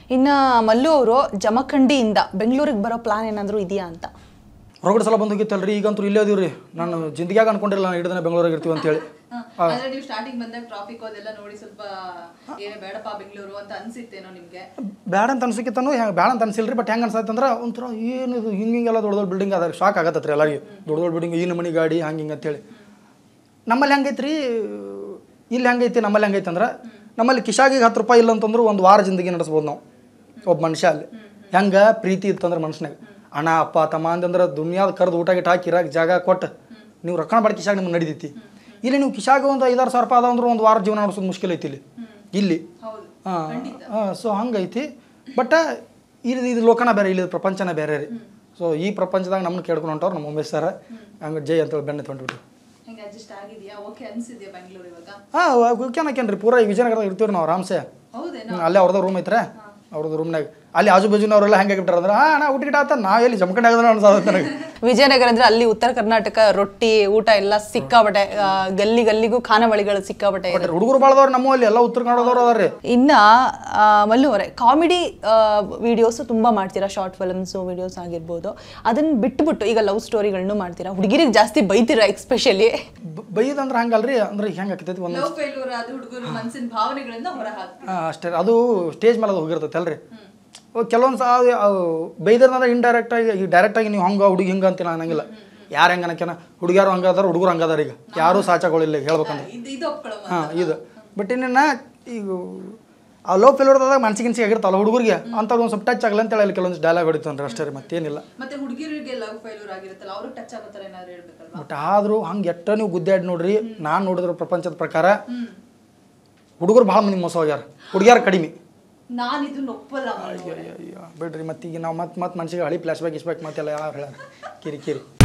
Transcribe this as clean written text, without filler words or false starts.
ಇನ್ನು ಮಲ್ಲು ಅವರು ಜಮಖಂಡಿಯಿಂದ ಬೆಂಗಳೂರಿಗೆ ಬರೋ ಪ್ಲಾನ್ ಏನಾದರೂ ಇದೆಯಾ ಅಂತ? ಹೊರಗಡೆ ಸಲ ಬಂದು ಹೋಗಿತ್ತಲ್ರಿ, ಈಗಂತೂ ಇಲ್ಲೇ ಅದೀವ್ರಿ. ನಾನು ಜಿಂದಗಿಯಾಗ ಅನ್ಕೊಂಡಿಲ್ಲ ನಾನು ಹಿಡಿದನೆ ಬೆಂಗಳೂರಿಗೆ ಇರ್ತೀವಿ ಅಂತೇಳಿ. ನೀವು ಸ್ಟಾರ್ಟಿಂಗ್ ಬಂದಾಗ ಟ್ರಾಫಿಕ್ ಅದೆಲ್ಲ ನೋಡಿ ಸ್ವಲ್ಪ ಬೇಡಪ್ಪ ಬೆಂಗಳೂರು ಅಂತ ಅನ್ಸಿತ್ತೇನೋ ನಿಮಗೆ? ಬೇಡ ಅಂತ ಅನ್ಸಿಕಿತ್ತನೋ ಬೇಡ ಅಂತ ಅನ್ಸಿಲ್ರಿ. ಬಟ್ ಹೆಂಗೆ ಅನ್ಸತ್ತಂದ್ರೆ ಒಂಥರ ಏನಿದು ಹಿಂಗೆಲ್ಲ ದೊಡ್ಡ ದೊಡ್ಡ ಬಿಲ್ಡಿಂಗ್ ಅದ, ಶಾಕ್ ಆಗತ್ತತ್ರಿ ಎಲ್ಲರಿಗೆ. ದೊಡ್ಡ ದೊಡ್ಡ ಬಿಲ್ಡಿಂಗ್, ಈ ನಮನಿ ಗಾಡಿ ಹಂಗೆ ಹಿಂಗೆ ಅಂತೇಳಿ. ನಮ್ಮಲ್ಲಿ ಹೆಂಗೈತ್ರಿ, ಇಲ್ಲಿ ಹೆಂಗೈತಿ, ನಮ್ಮಲ್ಲಿ ಹೆಂಗೈತೆ ಅಂದ್ರೆ ನಮ್ಮಲ್ಲಿ ಕಿಶಾಗಿಗೆ 10 ರೂಪಾಯಿ ಇಲ್ಲ ಅಂತಂದ್ರೆ ಒಂದು ವಾರ ಜಿಂದಗಿ ನಡೆಸ್ಬೋದು ನಾವು. ಒಬ್ಬ ಮನುಷ್ಯ ಅಲ್ಲಿ ಹೆಂಗೆ ಪ್ರೀತಿ ಇತ್ತಂದ್ರೆ ಮನುಷ್ಯನಾಗ ಅಣ್ಣ ಅಪ್ಪ ತಮ್ಮ ಅಂತಂದ್ರೆ ದುನಿಯಾದ ಕರೆದು ಊಟ ಗಿಟ್ಟು ಹಾಕಿ ಇರಾಕ ಜಾಗ ಕೊಟ್ಟು ನೀವು ರೊಕ್ಕ ಮಾಡಿ ಕಿಶಾಗ ನಿಮ್ಗೆ ನಡೀತೈತಿ. ಇಲ್ಲಿ ನೀವು ಕಿಶಾಗ ಒಂದು 5-6 ಸಾವಿರ ರೂಪಾಯಿ ಅದಂದ್ರೆ ಒಂದು ವಾರ ಜೀವನ ನಡೆಸೋದು ಮುಷ್ಕಿಲ್ ಐತಿ ಇಲ್ಲಿ. ಸೊ ಹಂಗೈತಿ. ಬಟ್ ಇದು ಲೋಕನ ಬೇರೆ, ಇಲ್ಲಿ ಪ್ರಪಂಚನ ಬೇರೆ ರೀ. ಸೊ ಈ ಪ್ರಪಂಚದಾಗ ನಮ್ಮನ್ನು ಕೇಳ್ಕೊಂಡು ಹೊಂಟವ್ರು ನಮ್ಮ ಉಮೇಶ್ ಸರ್. ಹಂಗೆ ಜೈ ಅಂತೇಳಿ ಬೆನ್ನ ತೊಗೊಂಡ್ಬಿಟ್ಟು ಓಕೆ ಅನ್ನಕೇನ್ರಿ. ಪೂರಾ ಈ ವಿಜಯನಗರದಾಗ ಇರ್ತೀವಿ ನಾವು ಆರಾಮ್ಸೆ. ಅಲ್ಲೇ ಅವ್ರದ್ದು ರೂಮ್ ಐತ್ರೆ, ಅವ್ರದ್ದು ರೂಮ್ನಾಗ ಅಲ್ಲಿ ಆಜು ಬಾಜುನವರೆಲ್ಲ ಹೆಂಗೆ ಬಿಟ್ಟಾರ ಅಂದ್ರೆ ನಾ ಊಟ ಗಿಟ ಆತ ನಾವೆಲ್ಲಿ ಜಮಖಂಡಿ ಆಗೋದು ಅನ್ಸೋದು ನನಗೆ. ವಿಜಯನಗರ ಅಂದ್ರೆ ಅಲ್ಲಿ ಉತ್ತರ ಕರ್ನಾಟಕ ರೊಟ್ಟಿ ಊಟ ಎಲ್ಲ ಸಿಕ್ಕಾಬಟ್ಟೆ, ಗಲ್ಲಿ ಗಲ್ಲಿಗೂ ಖಾನಾವಳಿಗಳು ಸಿಕ್ಕಾಬಟ್ಟೆ. ಹುಡುಗರು ಬಾಳದವ್ರು ನಮ್ಮ ಅಲ್ಲಿ ಎಲ್ಲ ಉತ್ತರ ಕನ್ನಡದವ್ರು ಅದಾರೆ. ಇನ್ನ ಮಲ್ಲು ಅವರೇ, ಕಾಮಿಡಿ ವಿಡಿಯೋಸ್ ತುಂಬಾ ಮಾಡ್ತೀರಾ, ಶಾರ್ಟ್ ಫಿಲ್ಮ್ಸ್ ವಿಡಿಯೋಸ್ ಆಗಿರ್ಬೋದು. ಅದನ್ನ ಬಿಟ್ಬಿಟ್ಟು ಈಗ ಲವ್ ಸ್ಟೋರಿಗಳನ್ನು ಮಾಡ್ತೀರಾ, ಹುಡುಗಿರಿಗೆ ಜಾಸ್ತಿ ಬೈತೀರಾ. ಎಕ್ಸ್ಪೆಷಲಿ ಬೈದಂದ್ರೆ ಹಂಗಲ್ರಿ, ಅಂದ್ರೆ ಹೆಂಗೆ ಆಗ್ತೈತಿ ಒಂದು ಅಷ್ಟೇ. ಅದು ಸ್ಟೇಜ್ ಮೇಲೆ ಅದು ಹೋಗಿರ್ತೈತೆ ಅಲ್ರಿ. ಕೆಲವೊಂದು ಬೈದ್ರಂದ್ರೆ ಇಂಡೈರೆಕ್ಟಾಗಿ, ಈಗ ಡೈರೆಕ್ಟಾಗಿ ನೀವು ಹಂಗೆ ಹುಡುಗಿ ಹಿಂಗೆ ಅಂತೀನಿ ಅನ್ನಂಗಿಲ್ಲ. ಯಾರು ಹೆಂಗೆ ಅನ್ನಕೇನ ಹುಡುಗಿಯಾರು ಹಂಗದಾರ, ಹುಡುಗರು ಹಂಗದಾರ. ಈಗ ಯಾರೂ ಸಾಚಗಳಿಲ್ಲ ಹೇಳ್ಬೇಕಂದ್ರೆ. ಇದು ಬಟ್ ಇನ್ನೇನ ಈಗ ಆ ಲವ್ ಫೇಲ್ಯೂರ್ದಾಗ ಮನ್ಸಿಗೆ ಆಗಿರ್ತಾವಲ್ಲ ಹುಡುಗರಿಗೆ, ಅಂಥವ್ರು ಒಂದು ಸ್ವಲ್ಪ ಟಚ್ ಆಗಲ್ಲ ಅಂತ ಹೇಳಿ ಕೆಲವೊಂದು ಡೈಲಾಗ್ ಹೊಡಿತಾನ್ರಿ ಅಷ್ಟೇ ರೀ, ಮತ್ತೇನಿಲ್ಲ. ಬಟ್ ಆದರೂ ಹಂಗೆ ಎಷ್ಟ ನೀವು ಗುದ್ದಾಡಿ ನೋಡ್ರಿ. ನಾನು ನೋಡಿದ್ರ ಪ್ರಪಂಚದ ಪ್ರಕಾರ ಹುಡುಗರು ಭಾಳ ಮಂದಿ ಮೋಸ ಹೋಗ್ಯಾರ, ಹುಡುಗಿಯಾರು ಕಡಿಮೆ. ಬಿಡ್ರಿ. ಮತ್ತೀಗ ನಾವು ಮತ್ತೆ ಮನ್ಸಿಗೆ ಹಳಿ ಫ್ಲಾಶ್ ಬ್ಯಾಕ್ ಮತ್ತೆಲ್ಲ ಯಾರು ಹೇಳ ಕಿರಿ ಕಿರಿ